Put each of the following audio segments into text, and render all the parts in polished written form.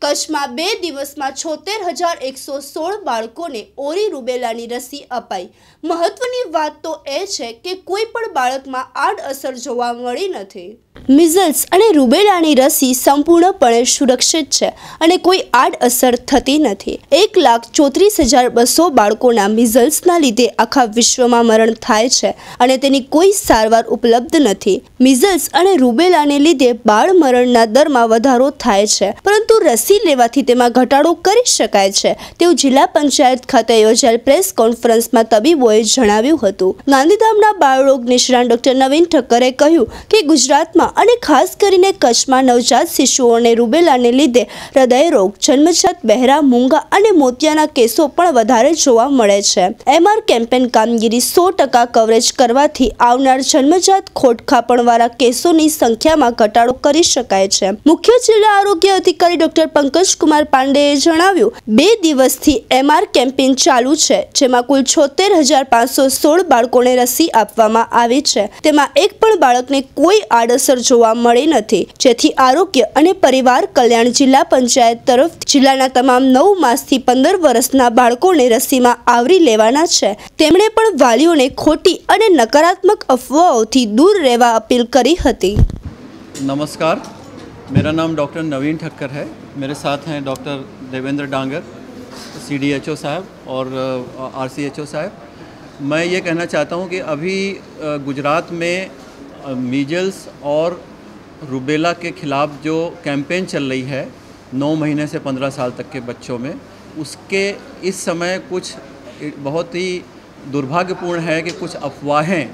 કચ્છમાં 2 દિવસમાં 76,116 બાળકોને ઓરી રૂબેલાની રસી અપાઈ। મહત્વની વાત તો એ છે કે કોઈ પણ બાળકમાં આડઅસર જોવા મળી નથી। મિઝલ્સ અને રૂબેલાની રસી સંપૂર્ણપણે સુરક્ષિત છે અને કોઈ આડઅસર થતી નથી। 1,34,200 બાળકોના મિઝલ્સના લીધે આખા વિશ્વમાં મરણ થાય છે અને તેની કોઈ સારવાર ઉપલબ્ધ નથી। મિઝલ્સ અને રૂબેલાને લીધે બાળ મરણના દરમાં વધારો થાય છે, પરંતુ રસી લેવાથી તેમાં ઘટાડો કરી શકાય છે તેવું જિલ્લા પંચાયત ખાતે યોજાયેલ પ્રેસ કોન્ફરન્સમાં તબીબોએ જણાવ્યું હતું। ગાંધીધામના બાળરોગ નિષ્ણાત ડોક્ટર નવીન ઠક્કરે કહ્યું કે ગુજરાતમાં અને ખાસ કરીને કચ્છમાં નવજાત શિશુઓને રૂબેલાને લીધે હૃદયરોગ, જન્મજાત બહેરા, મૂંગા અને મોતિયાના કેસો પણ વધારે જોવા મળે છે। MR કેમ્પેન કામગીરી 100% કવરેજ કરવાથી આવનાર જન્મજાત ખોટખાપણવાળા કેસોની સંખ્યામાં ઘટાડો કરી શકાય છે। મુખ્ય જિલ્લા આરોગ્ય અધિકારી ડોક્ટર પંકજકુમાર પાંડેએ જણાવ્યું, 2 દિવસથી MR કેમ્પેન ચાલુ છે, જેમાં કુલ 76,516 બાળકોને રસી આપવામાં આવી છે। તેમાં એક પણ બાળકને કોઈ આડઅસર જોવા મળી નથી, જેથી આરોગ્ય અને પરિવાર કલ્યાણ જિલ્લા પંચાયત તરફથી જિલ્લાના તમામ 9 માસથી 15 વર્ષના બાળકોને રસીમાં આવરી લેવાના છે। તેમણે પણ વાલીઓને ખોટી અને નકારાત્મક અફવાઓથી દૂર રહેવા अपील करी हती। नमस्कार, मेरा नाम डॉक्टर नवीन ठक्कर है। मेरे साथ हैं डॉक्टर देवेंद्र डांगर, CDHO साहब और RCHO साहब। मैं ये कहना चाहता हूँ कि अभी गुजरात में मीजल्स और रूबेला के ख़िलाफ़ जो कैंपेन चल रही है 9 महीने से 15 साल तक के बच्चों में, उसके इस समय कुछ बहुत ही दुर्भाग्यपूर्ण है कि कुछ अफवाहें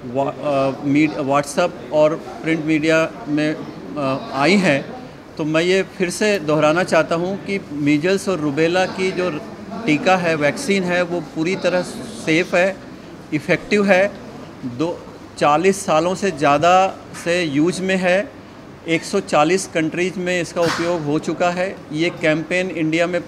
व्हाट्सएप और प्रिंट मीडिया में आई हैं। तो मैं ये फिर से दोहराना चाहता हूँ कि मीजल्स और रूबेला की जो टीका है, वैक्सीन है, वो पूरी तरह सेफ़ है, इफ़ेक्टिव है। 40 सालों से ज़्यादा से यूज में है। 140 कंट्रीज़ में इसका उपयोग हो चुका है। ये कैंपेन इंडिया में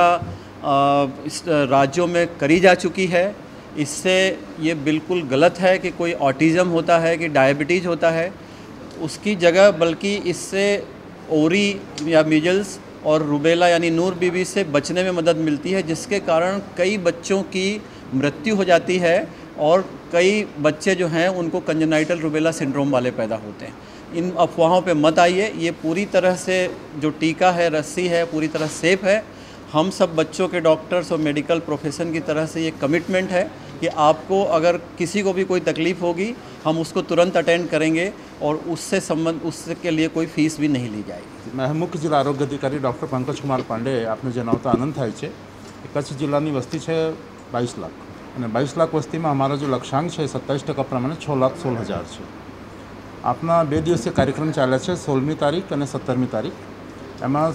15 राज्यों में करी जा चुकी है। इससे ये बिल्कुल गलत है कि कोई ऑटिज़म होता है कि डायबिटीज़ होता है, उसकी जगह बल्कि इससे ओरी या मीजल्स और रूबेला यानी नूर बीबी से बचने में मदद मिलती है, जिसके कारण कई बच्चों की मृत्यु हो जाती है और कई बच्चे जो हैं उनको कंजेनाइटल रूबेला सिंड्रोम वाले पैदा होते हैं। इन अफवाहों पे मत आइए। ये पूरी तरह से जो टीका है, रस्सी है, पूरी तरह सेफ़ है। हम सब बच्चों के डॉक्टर्स और मेडिकल प्रोफेशन की तरह से ये कमिटमेंट है कि आपको अगर किसी को भी कोई तकलीफ़ होगी, हम उसको तुरंत अटेंड करेंगे और उसके लिए कोई फीस भी नहीं ली जाएगी। मैं मुख्य जिला आरोग्य अधिकारी डॉक्टर पंकज कुमार पांडे आपने जनावता आनंद थाय छे। कच्छ जिल्लानी वस्ती है 22 लाख और 22 लाख वस्ती में अमारा जो लक्ष्यांक है 27% प्रमाणे 6,16,000 है। आपना 2 दिवसीय कार्यक्रम चाले है 16મી तारीख और 17મી तारीख। एम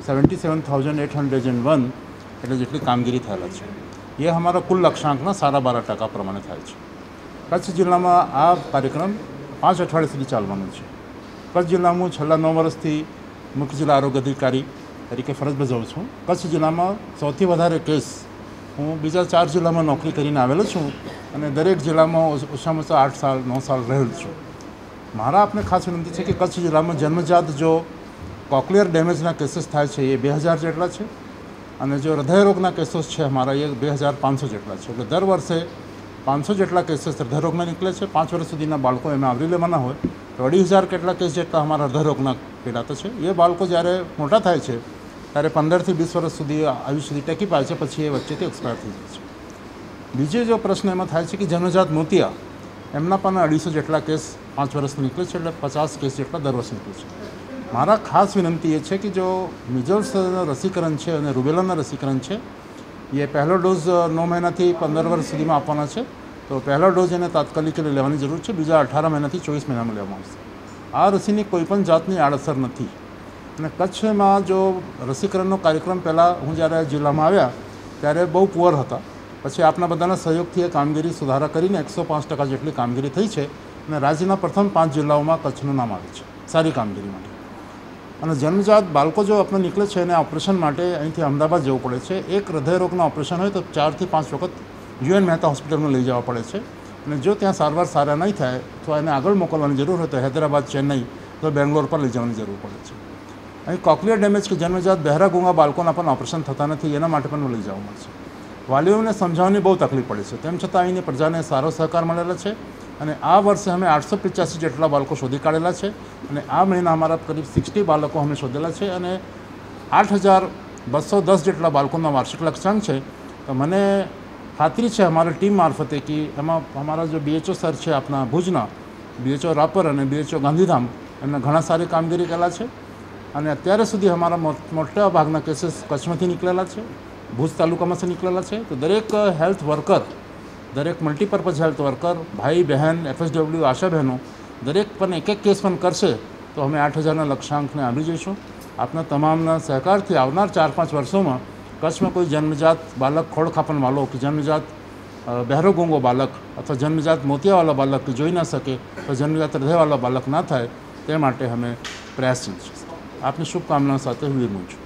77,801 એટલે જેટલી કામગીરી થયેલા છે। ये हमारा कुल लक्ष्यांकना 12.5% प्रमाणे थाय छे। कच्छ जिल्ला में आ कार्यक्रम 5 अठवाडिया सुधी चालवानो छे। कच्छ जिल्ला में छेल्ला 9 वर्षथी मुख्य जिला आरोग्य अधिकारी तरीके फरज बजावुं छुं। कच्छ जिल्ला में सौथी वधारे केस हूँ बीजा 4 जिल्ला में नौकरी करीने आवेलो छुं अने दरेक जिल्ला में ओछामां ओछा 8 साल 9 साल रहेल छुं। मारा आपने खास विनंती है कि कच्छ जिल्ला में जन्मजात जो कॉक्लियर डैमेजना केसीस थाय छे ये 2000 जेटला छे અને जो હૃદયરોગના કેસીસ છે અમારા એ 2,500 જેટલા છે। એટલે દર વર્ષે 500 જેટલા કેસીસ હૃદયરોગના નીકળે છે। 5 વર્ષ સુધીના બાળકો એમાં આવરી લેવાના હોય તો 2,500 કેટલા કેસ જેટલા અમારા હૃદયરોગના પીડાતા છે। એ બાળકો જ્યારે મોટા થાય છે ત્યારે 15 થી 20 વર્ષ સુધી આયુષ્ય સુધી ટકી પાય છે, પછી એ વચ્ચેથી એક્સપાયર થઈ જાય છે। બીજો જો પ્રશ્ન એમાં થાય છે કે જન્મજાત મોતિયા એમના પણ 250 જેટલા કેસ 5 વર્ષથી નીકળે છે, એટલે 50 કેસ જેટલા દર વર્ષે નીકળે છે। मारा खास विनंती ये है कि जो मीजल्स रसीकरण है और रूबेला रसीकरण है ये पहलो डोज 9 महीना थी 15 वर्ष सुधी में आपवाना है। तो पहला डोज ने तात्कालिक लेवानी जरूर है। बीजा 18 महीना थी 24 महीना में लेवामां आवशे। आ रसीनी कोईपण जातनी आड़असर नहीं। अने कच्छ में जो रसीकरणनो कार्यक्रम पहला हूँ ज्यारे जिल्ला में आव्या त्यारे बहु पुअर हता। पछी आपना बधाना सहयोगथी कामगीरी सुधारा करीने 105% जेटली कामगीरी थई छे अने राज्यना प्रथम 5 जिल्लाओमां कच्छनुं नाम आवे छे सारी कामगीरी माटे। અને જન્મજાત બાળકો જો આપણે નીકળે છે એને ઓપરેશન માટે અહીંથી અમદાવાદ જવું પડે છે। એક હૃદયરોગના ઓપરેશન હોય તો 4 થી 5 વખત UN મહેતા હોસ્પિટલમાં લઈ જવા પડે છે અને જો ત્યાં સારવાર સારા નહીં થાય તો એને આગળ મોકલવાની જરૂર હોય તો હૈદરાબાદ, ચેન્નઈ તો બેંગ્લોર પર લઈ જવાની જરૂર પડે છે। અહીં કોક્લિયર ડેમેજ કે જન્મજાત બહેરા ગૂંગા બાળકોના પણ ઓપરેશન થતા નથી, એના માટે પણ લઈ જવા મળશે. વાલીઓને સમજાવવાની બહુ તકલીફ પડે છે, તેમ છતાં અહીંની પ્રજાને સારો સહકાર મળેલો છે અને આ વર્ષે અમે 885 જેટલા બાળકો શોધી કાઢેલા છે અને આ મહિના અમારા કરીબ 60 બાળકો અમે શોધેલા છે અને 8210 જેટલા બાળકોનો વાર્ષિક લક્ષ્યાંક છે. તો મને ખાતરી છે અમારી ટીમ મારફતે કે એમાં અમારા જો BHO સર છે આપણા ભુજના, BHO રાપર અને BHO ગાંધીધામ, એમને ઘણા સારી કામગીરી કરેલા છે અને અત્યારે સુધી અમારા મોટા ભાગના કેસીસ કચ્છમાંથી નીકળેલા છે, ભુજ તાલુકામાંથી નીકળેલા છે. તો દરેક હેલ્થ વર્કર, દરેક મલ્ટીપર્પઝ હેલ્થ વર્કર, ભાઈ બહેન, FSW આશા બહેનો દરેક પણ એક કેસ પણ કરશે તો અમે 8000ના લક્ષ્યાંકને આવી જઈશું. આપના તમામના સહકારથી આવનાર 4-5 વર્ષોમાં કચ્છમાં કોઈ જન્મજાત બાળક ખોળખાપણવાળો કે જન્મજાત બહેરો ગૂંગો બાળક અથવા જન્મજાત મોતિયાવાળા બાળક જોઈ ન શકે તો જન્મજાત હૃદયવાળા બાળક ના થાય તે માટે અમે પ્રયાસશીલ છીએ. આપની શુભકામનાઓ સાથે હું વિરમું છું.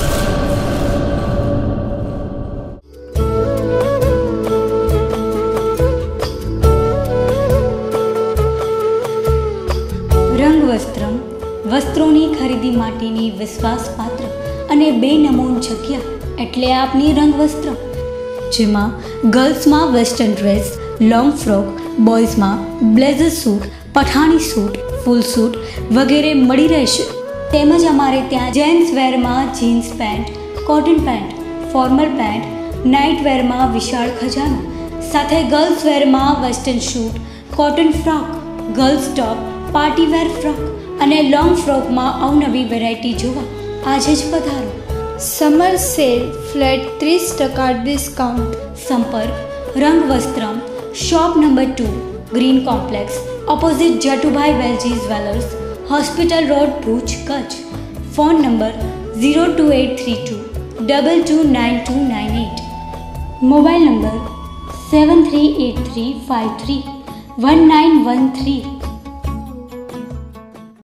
રંગવસ્ત્રમ વસ્ત્રોની ખરીદી માટેની વિશ્વાસપાત્ર અને બેનમૂન જગ્યા એટલે આપની રંગવસ્ત્રમ, જેમાં ગર્લ્સમાં વેસ્ટર્ન ડ્રેસ, લોંગ ફ્રોક, બોયઝમાં blazer suit, Pathani suit, full suit વગેરે મળી રહેશે. તેમજ અમારે ત્યાં જેન્ટ્સ વેરમાં jeans pant, cotton pant, formal pant, night વેરમાં વિશાળ ખજાનો સાથે ગર્લ્સ વેરમાં western suit, cotton frock, girls top, party wear frock અને લોંગ ફ્રોકમાં અવનવી વેરાયટી જોવા આજે જ પધારો. Summer sale flat 30% discount. સંપર્ક Rangvastram, shop number 2, green complex, opposite Jatubhai Velji jewellers, hospital road, Bhuj, Kutch. Phone number 02832 229298. Mobile number 7383531913.